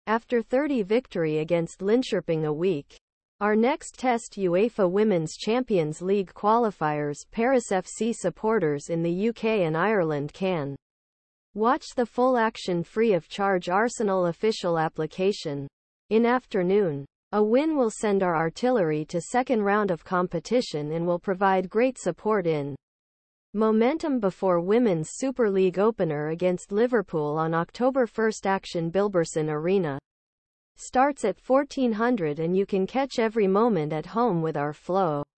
after 30 victory against Linkoping a week. Our next test UEFA Women's Champions League qualifiers. Paris FC supporters in the UK and Ireland can watch the full action free of charge Arsenal official application. In afternoon. A win will send our artillery to second round of competition and will provide great support in momentum before Women's Super League opener against Liverpool on October 1. Action Bilborsen Arena starts at 1400 and you can catch every moment at home with our flow.